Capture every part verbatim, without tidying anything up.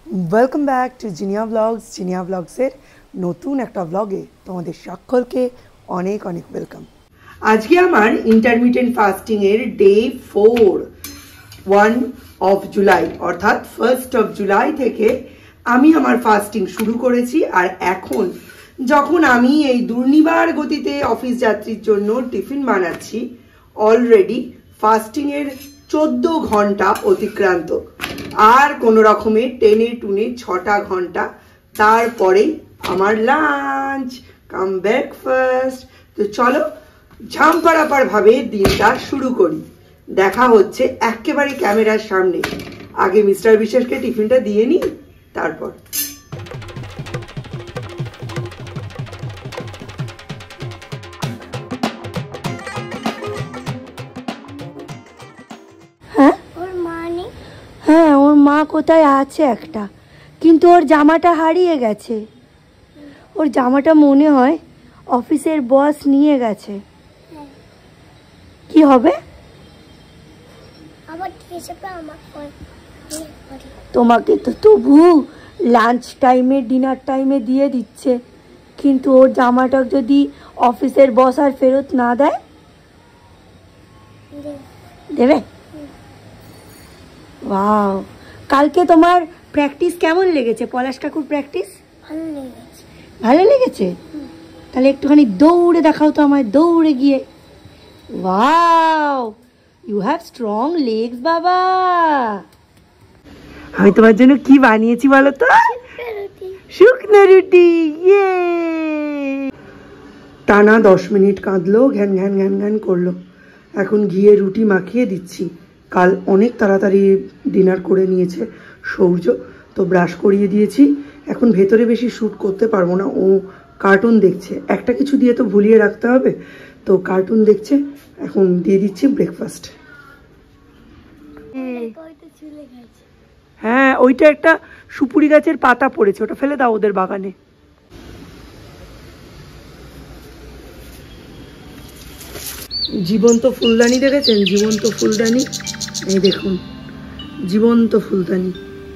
Welcome back to Jinia blogs. Jinia ব্লগসের নতুন একটা ব্লগে তোমাদের সকলকে অনেক অনেক ওয়েলকাম। আজকে আমার ইন্টারমিটেন্ট ফাস্টিংয়ের day four one of July অর্থাৎ ফার্স্ট অফ জুলাই থেকে আমি আমার ফাস্টিং শুরু করেছি। আর এখন যখন আমি এই দুর্নিবার গতিতে অফিস যাত্রীর জন্য টিফিন বানাচ্ছি, অলরেডি ফাস্টিংয়ের চোদ্দ ঘন্টা অতিক্রান্ত। আর কোনো রকমে টেনে টুনে ছটা ঘন্টা, তারপরেই আমার লাঞ্চ কাম ব্রেকফাস্ট। তো চলো ঝাম্পারাপার ভাবে দিনটা শুরু করি। দেখা হচ্ছে একেবারে ক্যামেরার সামনে। আগে মিস্টার বিশ্বাসকে টিফিনটা দিয়ে নিই, তারপর। হ্যাঁ, ওর মা কোথায় আছে একটা, কিন্তু ওর জামাটা হারিয়ে গেছে। ওর জামাটা মনে হয় অফিসের বস নিয়ে গেছে। কি হবে? তোমাকে তো তবু লাঞ্চ টাইমে ডিনার টাইমে দিয়ে দিচ্ছে, কিন্তু ওর জামাটা যদি অফিসের বস আর ফেরত না দেয়, দেবে? ওয়াও, কালকে তোমার প্র্যাকটিস কেমন লেগেছে? পলাশ কাকুর প্র্যাকটিস ভালো লেগেছে। ভালো লেগেছে? তাহলে একটুখানি দৌড়ে দেখাও তো আমায়, দৌড়ে গিয়ে। Wow, you have strong legs বাবা। আমি তোমার জন্য কি বানিয়েছি বলো তো? শুকনো রুটি। ইয়ে, টানা দশ মিনিট কাঁদলো, ঘ্যান ঘ্যান ঘ্যান ঘ্যান করলো। এখন ঘিয়ে রুটি মাখিয়ে দিচ্ছি। কাল অনেক তাড়াতাড়ি ডিনার করে নিয়েছে সৌর্য, তো ব্রাশ করিয়ে দিয়েছি। এখন ভেতরে বেশি শ্যুট করতে পারবো না, ও কার্টুন দেখছে। একটা কিছু দিয়ে তো ভুলিয়ে রাখতে হবে, তো কার্টুন দেখছে। এখন দিয়ে দিচ্ছি ব্রেকফাস্ট। হ্যাঁ, ওইটা একটা সুপুরি গাছের পাতা পড়েছে, ওটা ফেলে দাও ওদের বাগানে। জীবন্ত ফুলদানি দেখেছেন? জীবন্ত ফুলদানি, এই দেখুন, জীবন্ত ফুলদানি।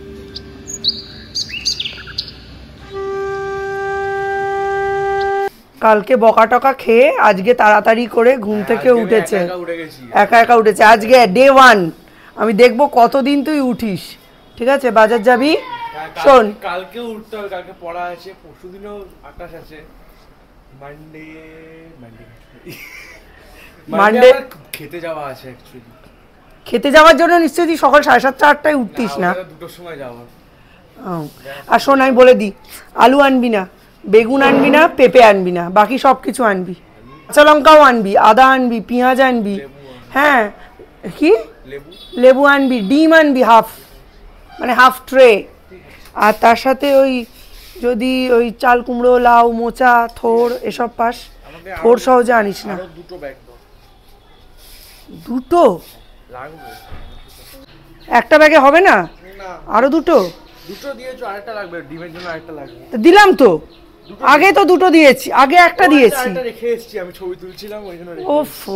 কালকে বকা টকা খেয়ে আজকে তাড়াতাড়ি করে ঘুম থেকে উঠেছে, একা একা উঠেছে। আজকে ডে ওয়ান, আমি দেখবো কতদিন তুই উঠিস। ঠিক আছে, বাজার যাবি? শোন, কালকে উঠতে হবে, কালকে পড়া আছে, পরশুদিনও আকাশ আছে, মানডে মানডে মানডে খেতে যাওয়া আছে। অ্যাকচুয়ালি খেতে যাওয়ার জন্য নিশ্চয়ই সকাল সাড়ে সাতটা আটটায় উঠতিস না? দুটোর সময় যাওয়া। আর শোন, আমি বলে দিই, আলু আনবি না, বেগুন আনবি না, পেঁপে আনবি না, বাকি সব কিছু আনবি। কাঁচা লঙ্কাও আনবি, আদা আনবি, পেঁয়াজ আনবি। হ্যাঁ, কি লেবু আনবি, ডিম আনবি হাফ, মানে হাফ ট্রে। আর তার সাথে ওই যদি ওই চাল কুমড়ো, লাউ, মোচা, থোড় এসব পাস, থোড় সহজে আনিস না। দুটো ব্যাগ দাও। দুটো লাগবে? একটা ব্যাগে হবে না, আরো দুটো। দুটো দিয়েছো, আরেকটা লাগবে, ডিমের জন্য আরেকটা লাগবে। দিলাম তো, আগে তো দুটো দিয়েছি, আগে একটা দিয়েছি। আরেকটা রেখে এসেছি, আমি ছবি তুলছিলাম ওই জন্য। ওফো,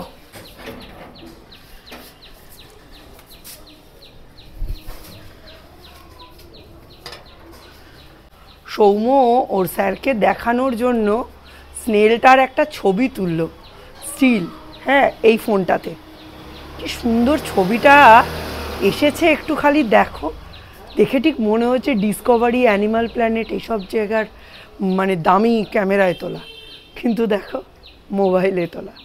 সৌম্য ওর স্যারকে দেখানোর জন্য স্নেলটার একটা ছবি তুললো, স্টিল। হ্যাঁ, এই ফোনটাতে কি সুন্দর ছবিটা এসেছে, একটু খালি দেখো। দেখে ঠিক মনে হচ্ছে ডিসকভারি, অ্যানিমাল প্ল্যানেট এইসব জায়গার মানে দামি ক্যামেরায় তোলা, কিন্তু দেখো মোবাইলে তোলা।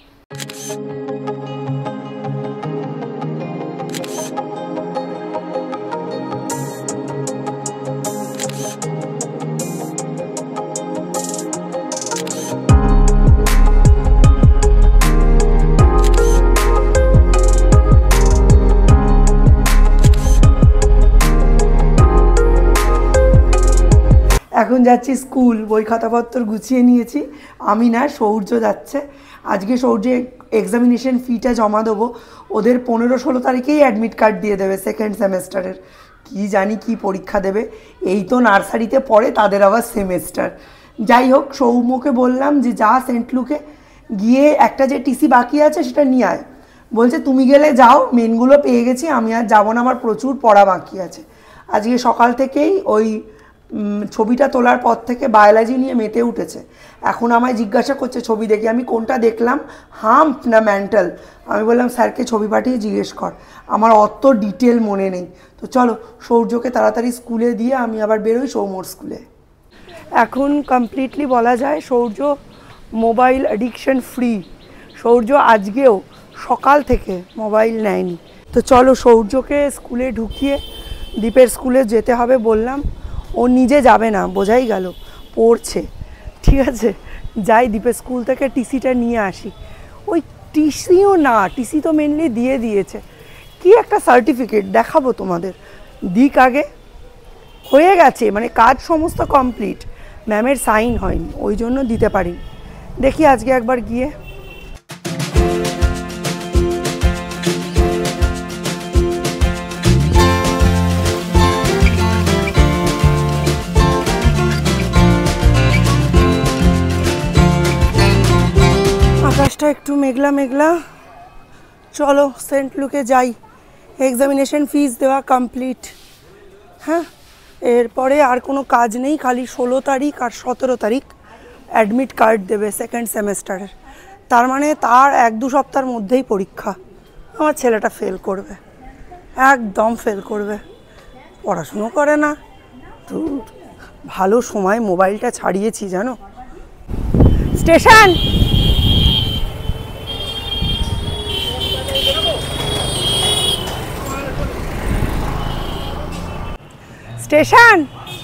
এখন যাচ্ছি স্কুল, বই খাতাপত্র গুছিয়ে নিয়েছি। আমি না, সৌর্য যাচ্ছে। আজকে সৌর্য এক্সামিনেশন ফিটা জমা দেবো। ওদের পনেরো ষোলো তারিখেই অ্যাডমিট কার্ড দিয়ে দেবে সেকেন্ড সেমেস্টারের। কি জানি কি পরীক্ষা দেবে, এই তো নার্সারিতে পড়ে, তাদের আবার সেমেস্টার। যাই হোক, সৌম্যকে বললাম যে যা সেন্ট লুকে গিয়ে একটা যে টিসি বাকি আছে সেটা নিয়ে আয়। বলছে তুমি গেলে যাও, মেনগুলো পেয়ে গেছি, আমি আর যাবো না, আমার প্রচুর পড়া বাকি আছে। আজকে সকাল থেকেই ওই ছবিটা তোলার পর থেকে বায়োলজি নিয়ে মেতে উঠেছে। এখন আমায় জিজ্ঞাসা করছে ছবি দেখে, আমি কোনটা দেখলাম, হাম্প না ম্যান্টাল। আমি বললাম স্যারকে ছবি পাঠিয়ে জিজ্ঞেস কর, আমার অত ডিটেল মনে নেই। তো চলো সৌর্যকে তাড়াতাড়ি স্কুলে দিয়ে আমি আবার বেরোই সৌম্যর স্কুলে। এখন কমপ্লিটলি বলা যায় Shaurya mobile addiction free. Shaurya আজকেও সকাল থেকে মোবাইল নেয়নি। তো চলো সৌর্যকে স্কুলে ঢুকিয়ে দীপের স্কুলে যেতে হবে বললাম, ও নিজে যাবে না, বোঝাই গেল পড়ছে। ঠিক আছে, যাই দীপের স্কুল থেকে টিসিটা নিয়ে আসি। ওই টিসিও না, টিসি তো মেনলি দিয়ে দিয়েছে, কি একটা সার্টিফিকেট দেখাবো তোমাদের, দিক আগে। হয়ে গেছে, মানে কাজ সমস্ত কমপ্লিট, ম্যামের সাইন হয়নি, ওই জন্য দিতে পারি। দেখি আজকে একবার গিয়ে। আকাশটা একটু মেঘলা মেঘলা। চলো সেন্ট লুকে যাই, এক্সামিনেশন ফিস দেওয়া কমপ্লিট। হ্যাঁ, এরপরে আর কোনো কাজ নেই, খালি ষোলো তারিখ আর সতেরো তারিখ অ্যাডমিট কার্ড দেবে সেকেন্ড সেমেস্টারের। তার মানে তার এক দু সপ্তাহের মধ্যেই পরীক্ষা। আমার ছেলেটা ফেল করবে, একদম ফেল করবে, পড়াশুনো করে না। তো ভালো সময় মোবাইলটা ছাড়িয়েছি জানো। স্টেশন স্টেশন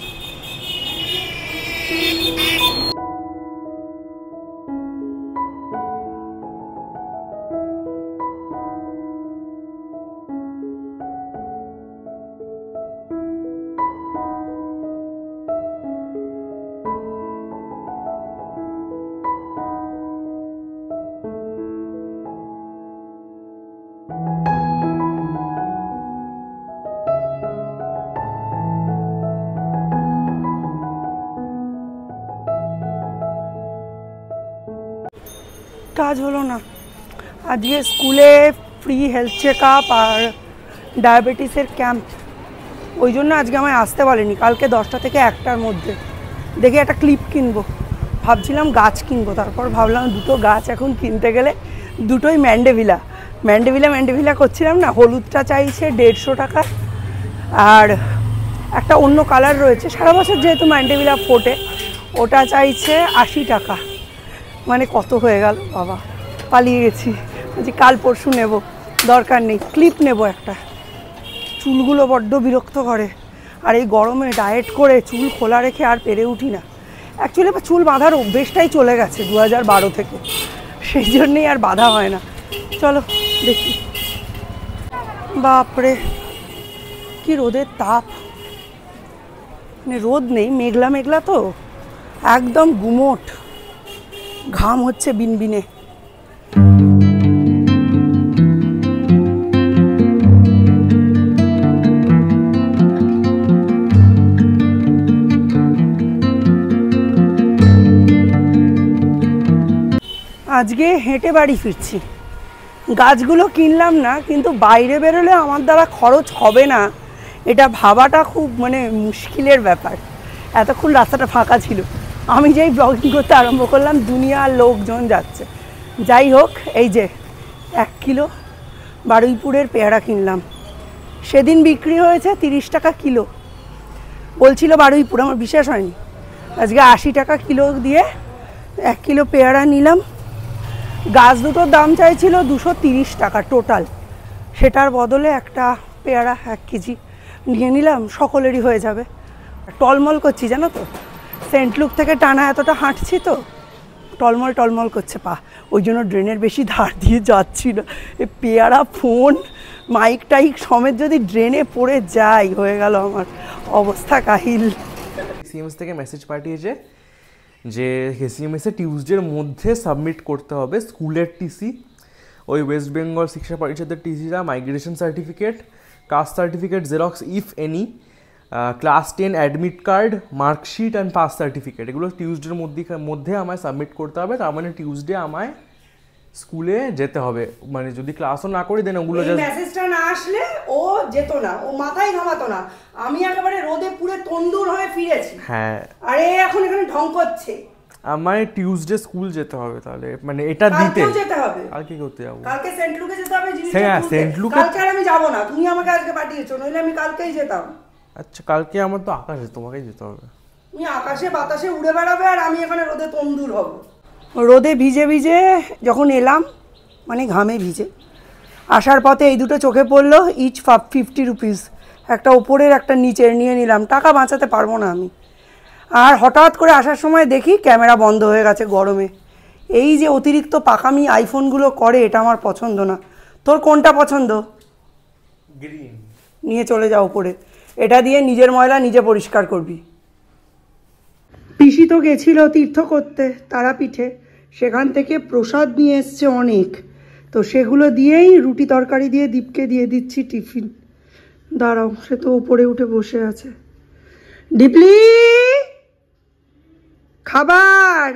কাজ হলো না। আজকে স্কুলে ফ্রি হেলথ চেক আপ আর ডায়াবেটিসের ক্যাম্প, ওই জন্য আজকে আমায় আসতে বলেনি। কালকে দশটা থেকে একটার মধ্যে দেখে একটা ক্লিপ কিনবো, ভাবছিলাম গাছ কিনবো, তারপর ভাবলাম দুটো গাছ এখন কিনতে গেলে দুটোই ম্যান্ডেভিলা ম্যান্ডেভিলা ম্যান্ডেভিলা করছিলাম না। হলুদটা চাইছে দেড়শো টাকা, আর একটা অন্য কালার রয়েছে, সারা বছর যেহেতু ম্যান্ডেভিলা ফোটে, ওটা চাইছে আশি টাকা। মানে কত হয়ে গেল বাবা, পালিয়ে গেছি। বলছি কাল পরশু নেব, দরকার নেই, ক্লিপ নেব একটা। চুলগুলো বড্ড বিরক্ত করে, আর এই গরমে ডায়েট করে চুল খোলা রেখে আর পেরে উঠি না। অ্যাকচুয়ালি চুল বাঁধার অভ্যেসটাই চলে গেছে দু হাজার বারো থেকে, সেই জন্যেই আর বাঁধা হয় না। চলো দেখি। বাপরে কি রোদের তাপ, মানে রোদ নেই, মেঘলা মেঘলা তো, একদম গুমোট, ঘাম হচ্ছে বিনবিনে। আজকে হেঁটে বাড়ি ফিরছি। গাছগুলো কিনলাম না, কিন্তু বাইরে বেরোলে আমার দ্বারা খরচ হবে না এটা ভাবাটা খুব মানে মুশকিলের ব্যাপার। এতক্ষণ রাস্তাটা ফাঁকা ছিল, আমি যেই ব্লগিং করতে আরম্ভ করলাম দুনিয়ার লোকজন যাচ্ছে। যাই হোক, এই যে এক কিলো বারুইপুরের পেয়ারা কিনলাম, সেদিন বিক্রি হয়েছে তিরিশ টাকা কিলো বলছিল বারুইপুর, আমার বিশ্বাস হয়নি। আজকে আশি টাকা কিলো দিয়ে এক কিলো পেয়ারা নিলাম। গাছ দুটোর দাম চাইছিল দুশো তিরিশ টাকা টোটাল, সেটার বদলে একটা পেয়ারা এক কেজি নিয়ে নিলাম, সকলেরই হয়ে যাবে। টলমল করছি জানো তো, সেন্ট লুক থেকে টানা এতটা হাঁটছি তো, টলমল টলমল করছে পা, ওই জন্য ড্রেনের বেশি ধার দিয়ে যাচ্ছি না। এই পেয়ারা, ফোন, মাইক টাইক সমেত যদি ড্রেনে পড়ে যাই, হয়ে গেল আমার অবস্থা কাহিল। সিএমএস থেকে মেসেজ পাঠিয়েছে যে সিএমএসে টিউসডের মধ্যে সাবমিট করতে হবে স্কুলের টিসি, ওই ওয়েস্ট বেঙ্গল শিক্ষা পরিষদের টিসিটা, migration certificate, caste certificate xerox if any, class ten admit card, marksheet and pass certificate, এগুলো টিউসডের মধ্যে মধ্যে আমায় সাবমিট করতে হবে। তার মানে টিউসডে আমায় স্কুলে যেতে হবে, মানে যদি ক্লাসও না করি দেন ওগুলো এই মেসেজটা না আসলে ও যেত না, ও মাথায় ঘামাতো না। আমি একেবারে রোদে পুরে তন্দুর হয়ে ফিরেছি। হ্যাঁ আরে এখন এখানে ঢং করছে। আমার টিউসডে স্কুল যেতে হবে, তাহলে মানে এটা দিতে যেতে হবে। কালকে করতে যাব, কালকে সেন্ট লুকে যেতে হবে জিনিসটা। হ্যাঁ সেন্ট লুকে কালকে আর আমি যাব না, তুমি আমাকে আজকে পাঠিয়েছো, নইলে আমি কালকেই যেতাম। আচ্ছা কালকে আমার তো আকাশে, তোমাকেই যেতে হবে। তুমি আকাশে বাতাসে উড়ে বেড়াবে আর আমি এখানে রোদে তন্দুর হব। রোদে ভিজে ভিজে যখন এলাম, মানে ঘামে ভিজে আসার পথে এই দুটো চোখে পড়লো, ইচ ফিফটি রুপিস, একটা ওপরের একটা নিচের নিয়ে নিলাম, টাকা বাঁচাতে পারবো না আমি। আর হঠাৎ করে আসার সময় দেখি ক্যামেরা বন্ধ হয়ে গেছে গরমে। এই যে অতিরিক্ত পাকামি আইফোনগুলো করে, এটা আমার পছন্দ না। তোর কোনটা পছন্দ? গ্রিন। নিয়ে চলে যাও উপরে, এটা দিয়ে নিজের ময়লা নিজে পরিষ্কার করবি। পিসি তো গেছিল তীর্থ করতে তারাপীঠে, সেখান থেকে প্রসাদ নিয়ে এসছে অনেক, তো সেগুলো দিয়েই রুটি তরকারি দিয়ে দীপকে দিয়ে দিচ্ছি টিফিন। দাঁড়াও, সে তো উপরে উঠে বসে আছে। ডিপলি খাবার।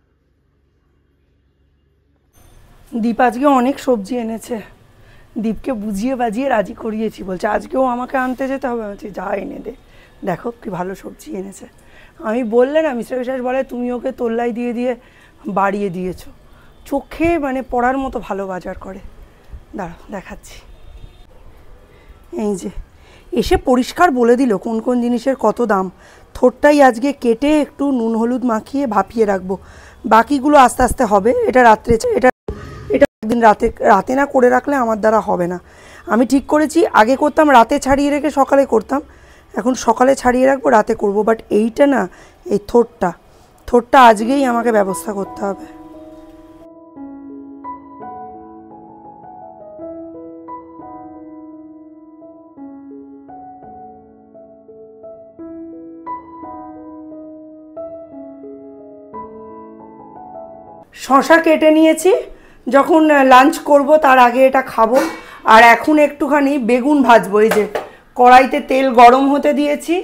দীপ আজকে অনেক সবজি এনেছে, দীপকে বুঝিয়ে বাজিয়ে রাজি করিয়েছি, বলছে আজকেও আমাকে আনতে যেতে হবে। বলছি যা এনে দে, দেখো কি ভালো সবজি এনেছে। আমি বললে না, মিস্টার বিশ্বাস বলে তুমি ওকে তোল্লাই দিয়ে দিয়ে বাড়িয়ে দিয়েছো। চোখে মানে পড়ার মতো ভালো বাজার করে। দাঁড়াও দেখাচ্ছি। এই যে এসে পরিষ্কার বলে দিল কোন কোন জিনিসের কত দাম। থোরটাই আজকে কেটে একটু নুন হলুদ মাখিয়ে ভাপিয়ে রাখবো, বাকিগুলো আস্তে আস্তে হবে। এটা রাত্রে, এটা এটা একদিন রাতে রাতে না করে রাখলে আমার দ্বারা হবে না। আমি ঠিক করেছি আগে করতাম রাতে ছাড়িয়ে রেখে সকালে করতাম, এখন সকালে ছাড়িয়ে রাখবো রাতে করব। বাট এইটা না, এই থোরটা থোরটা আজকেই আমাকে ব্যবস্থা করতে হবে। শশা কেটে নিয়েছি, যখন লাঞ্চ করব তার আগে এটা খাবো। আর এখন একটুখানি বেগুন ভাজবো। এই যে কড়াইতে তেল গরম হতে দিয়েছি,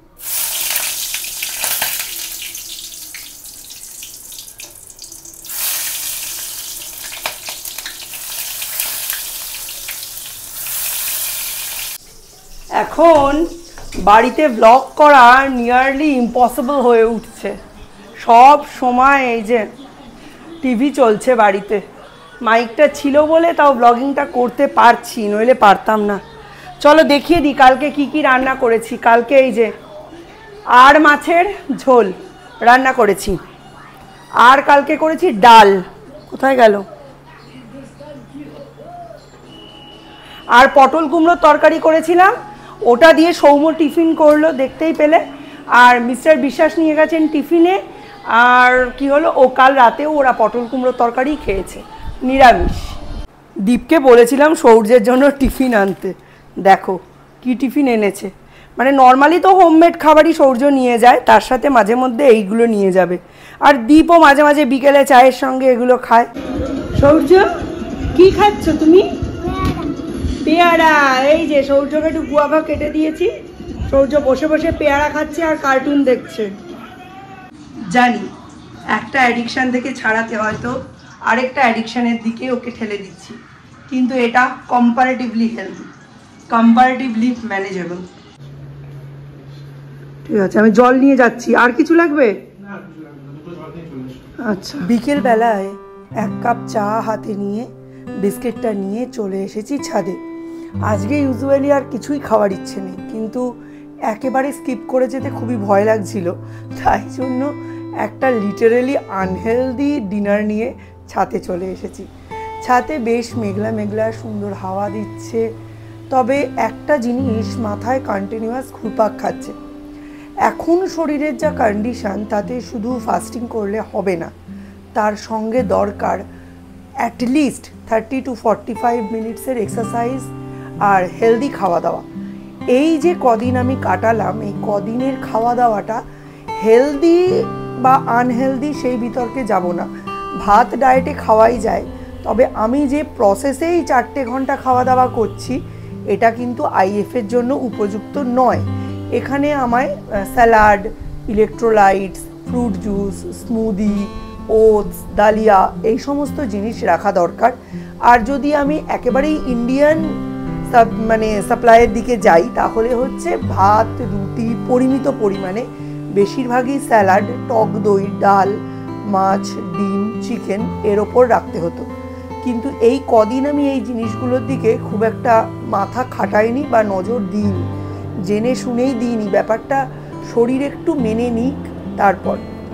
এখন বাড়িতে ব্লগ করা নিয়ারলি ইম্পসিবল হয়ে উঠছে। সব সময় এই যে টিভি চলছে বাড়িতে, মাইকটা ছিল বলে তাও ব্লগিংটা করতে পারছি, নইলে পারতাম না। চলো দেখিয়ে দিই কালকে কি কি রান্না করেছি। কালকে এই যে আর মাছের ঝোল রান্না করেছি, আর কালকে করেছি ডাল, কোথায় গেল, আর পটল কুমড়োর তরকারি করেছিলাম, ওটা দিয়ে সৌম্য টিফিন করলো দেখতেই পেলে। আর মিস্টার বিশ্বাস নিয়ে গেছেন টিফিনে। আর কি হলো, ও কাল রাতেও ওরা পটল কুমড়োর তরকারি খেয়েছে নিরামিষ। দীপকে বলেছিলাম সৌর্যের জন্য টিফিন আনতে, দেখো কি টিফিন এনেছে। মানে নর্মালি তো হোমমেড খাবারই সৌর্য নিয়ে যায়, তার সাথে মাঝে মধ্যে এইগুলো নিয়ে যাবে। আর দীপও মাঝে মাঝে বিকেলে চায়ের সঙ্গে এগুলো খায়। সৌর্য কি খাচ্ছ তুমি? পেয়ারা। এই যে সৌর্যকে একটু গুয়াভা কেটে দিয়েছি, সৌর্য বসে বসে পেয়ারা খাচ্ছে আর কার্টুন দেখছে। জানি একটা অ্যাডিকশান থেকে ছাড়াতে হয়তো আরেকটা অ্যাডিকশানের দিকে ওকে ঠেলে দিচ্ছি, কিন্তু এটা কম্পারেটিভলি হেলদি, কম্পারেটিভলি ম্যানেজেবল। ঠিক আছে, আমি জল নিয়ে যাচ্ছি। আর কিছু লাগবে? আচ্ছা। বিকেল বেলায় এক কাপ চা হাতে নিয়ে বিস্কিটটা নিয়ে চলে এসেছি ছাদে। আজকে ইউজুয়ালি আর কিছুই খাওয়ার ইচ্ছে নেই, কিন্তু একেবারে স্কিপ করে যেতে খুবই ভয় লাগছিল, তাই জন্য একটা লিটারেলি আনহেলদি ডিনার নিয়ে ছাদে চলে এসেছি। ছাদে বেশ মেঘলা মেঘলা সুন্দর হাওয়া দিচ্ছে, তবে একটা জিনিস মাথায় কন্টিনিউয়াস ঘুরপাক খাচ্ছে। এখন শরীরের যা কন্ডিশন, তাতে শুধু ফাস্টিং করলে হবে না, তার সঙ্গে দরকার at least thirty to forty five মিনিটসের এক্সারসাইজ আর হেলদি খাওয়া দাওয়া। এই যে কদিন আমি কাটালাম, এই কদিনের খাওয়া দাওয়াটা হেলদি বা আনহেলদি সেই বিতর্কে যাব না, ভাত ডায়েটে খাওয়াই যায়, তবে আমি যে প্রসেসেই চারটে ঘন্টা খাওয়া দাওয়া করছি এটা কিন্তু আইএফের জন্য উপযুক্ত নয়। এখানে আমায় salad, electrolytes, fruit juice, smoothie, oats, ডালিয়া এই সমস্ত জিনিস রাখা দরকার। আর যদি আমি একেবারেই ইন্ডিয়ান মানে সাপ্লাইয়ের দিকে যাই তাহলে হচ্ছে ভাত, রুটি পরিমিত পরিমাণে, বেশিরভাগই স্যালাড, টক দই, ডাল, মাছ, ডিম, চিকেন এর ওপর রাখতে হতো। কিন্তু এই কদিন আমি এই জিনিসগুলোর দিকে খুব একটা মাথা খাটাইনি বা নজর দিইনি, জেনে শুনেই দিইনি, ব্যাপারটা শরীর একটু মেনে নিক তারপর।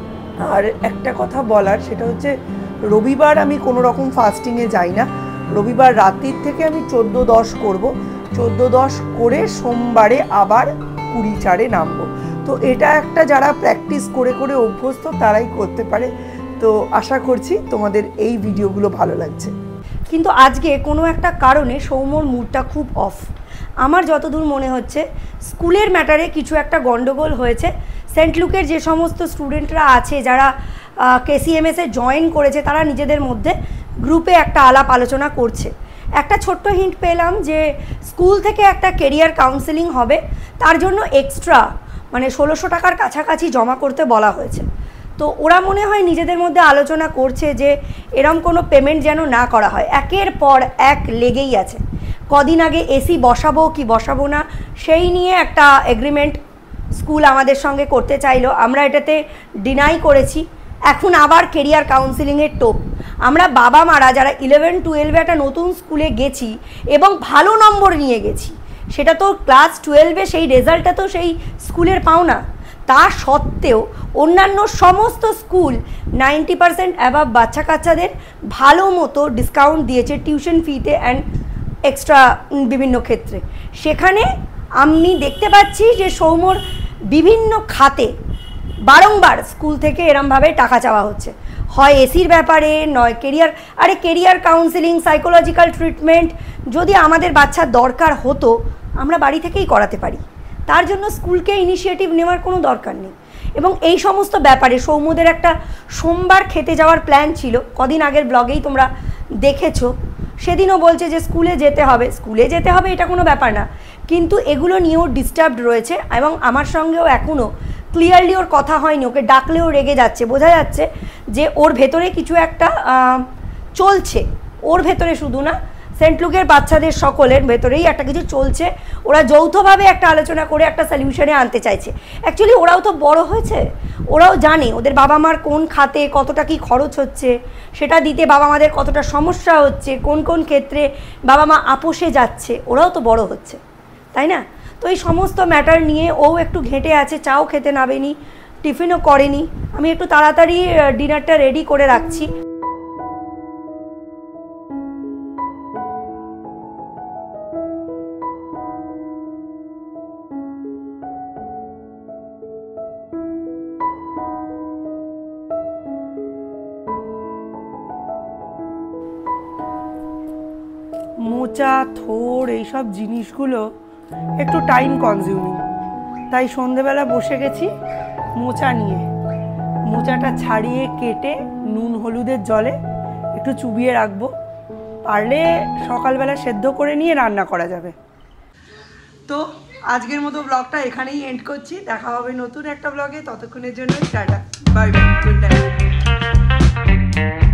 আর একটা কথা বলার, সেটা হচ্ছে রবিবার আমি কোনো রকম ফাস্টিংয়ে যাই না। রবিবার রাত্রির থেকে আমি চোদ্দো দশ করবো, চোদ্দো দশ করে সোমবারে আবার কুড়ি চারে নামবো। তো এটা একটা যারা প্র্যাকটিস করে করে অভ্যস্ত তারাই করতে পারে। তো আশা করছি তোমাদের এই ভিডিওগুলো ভালো লাগছে। কিন্তু আজকে কোনো একটা কারণে সৌম্যর মুডটা খুব অফ। আমার যতদূর মনে হচ্ছে স্কুলের ম্যাটারে কিছু একটা গন্ডগোল হয়েছে। সেন্ট লুকের যে সমস্ত স্টুডেন্টরা আছে যারা কেসিএমএসে জয়েন করেছে তারা নিজেদের মধ্যে গ্রুপে একটা আলাপ আলোচনা করছে। একটা ছোট্ট হিন্ট পেলাম যে স্কুল থেকে একটা কেরিয়ার কাউন্সেলিং হবে, তার জন্য এক্সট্রা মানে ষোলোশো টাকার কাছাকাছি জমা করতে বলা হয়েছে। তো ওরা মনে হয় নিজেদের মধ্যে আলোচনা করছে যে এরম কোনো পেমেন্ট যেন না করা হয়। একের পর এক লেগেই আছে। কদিন আগে এসি বসাবো কি বসাবো না সেই নিয়ে একটা এগ্রিমেন্ট স্কুল আমাদের সঙ্গে করতে চাইলো, আমরা এটাতে ডিনাই করেছি। এখন আবার কেরিয়ার কাউন্সেলিংয়ের টোপ। আমরা বাবা মারা যারা ইলেভেন টুয়েলভে একটা নতুন স্কুলে গেছি এবং ভালো নম্বর নিয়ে গেছি, সেটা তো ক্লাস টুয়েলভে সেই রেজাল্টটা তো সেই স্কুলের পাওনা। তা সত্ত্বেও অন্যান্য সমস্ত স্কুল নাইনটি পার্সেন্ট অ্যাবাভ বাচ্চা কাচ্চাদের ভালো মতো ডিসকাউন্ট দিয়েছে টিউশন ফিতে অ্যান্ড এক্সট্রা বিভিন্ন ক্ষেত্রে। সেখানে আমি দেখতে পাচ্ছি যে সৌম্যর বিভিন্ন খাতে বারংবার স্কুল থেকে এরমভাবে টাকা চাওয়া হচ্ছে, হয় এসির ব্যাপারে, নয় কেরিয়ার। আরে কেরিয়ার কাউন্সেলিং, সাইকোলজিক্যাল ট্রিটমেন্ট যদি আমাদের বাচ্চার দরকার হতো আমরা বাড়ি থেকেই করাতে পারি, তার জন্য স্কুলকে ইনিশিয়েটিভ নেওয়ার কোনো দরকার নেই। এবং এই সমস্ত ব্যাপারে সৌম্যদের একটা সোমবার খেতে যাওয়ার প্ল্যান ছিল, কদিন আগের ব্লগেই তোমরা দেখেছো। সেদিনও বলছে যে স্কুলে যেতে হবে, স্কুলে যেতে হবে এটা কোনো ব্যাপার না, কিন্তু এগুলো নিয়েও ডিস্টার্বড রয়েছে। এবং আমার সঙ্গেও এখনও ক্লিয়ারলি ওর কথা হয়নি, ওকে ডাকলেও রেগে যাচ্ছে, বোঝা যাচ্ছে যে ওর ভেতরে কিছু একটা চলছে। ওর ভেতরে শুধু না, সেন্ট লুকের বাচ্চাদের সকলের ভেতরেই একটা কিছু চলছে। ওরা যৌথভাবে একটা আলোচনা করে একটা সলিউশনে আনতে চাইছে। অ্যাকচুয়ালি ওরাও তো বড় হয়েছে, ওরাও জানে ওদের বাবা মার কোন খাতে কতটা কি খরচ হচ্ছে, সেটা দিতে বাবা মাদের কতটা সমস্যা হচ্ছে, কোন কোন ক্ষেত্রে বাবা মা আপোষে যাচ্ছে, ওরাও তো বড় হচ্ছে, তাই না? তো এই সমস্ত ম্যাটার নিয়ে ও একটু ঘেঁটে আছে, চাও খেতে নাবেনি, টিফিনও করেনি। আমি একটু তাড়াতাড়ি ডিনারটা রেডি করে রাখছি। মোচা, থোড় এইসব জিনিসগুলো একটু টাইম কনজিউমিং, তাই সন্ধেবেলা বসে গেছি মোচা নিয়ে। মোচাটা ছাড়িয়ে কেটে নুন হলুদের জলে একটু চুবিয়ে রাখবো, পারলে সকালবেলা সেদ্ধ করে নিয়ে রান্না করা যাবে। তো আজকের মতো ব্লগটা এখানেই এন্ড করছি। দেখা হবে নতুন একটা ব্লগে, ততক্ষণের জন্য tata, bye bye, good night.